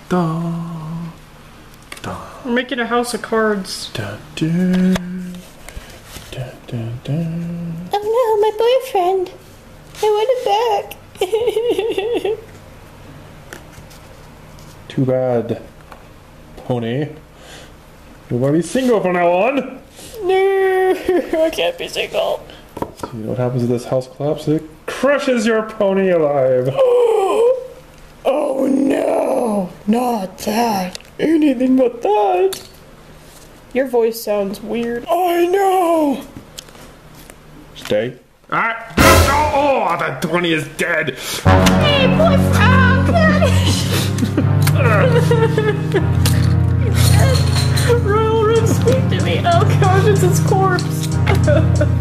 da, da. We're making a house of cards. Da, da, da, da, da. Oh no, my boyfriend. I want it back. Too bad, pony. You want to be single from now on? No, I can't be single. See what happens if this house collapses? It crushes your pony alive. Oh no, not that. Anything but that. Your voice sounds weird. I know. Stay. Ah! Oh, the pony is dead. Hey, boyfriend. Roll, speak to me. Oh gosh, it's his corpse.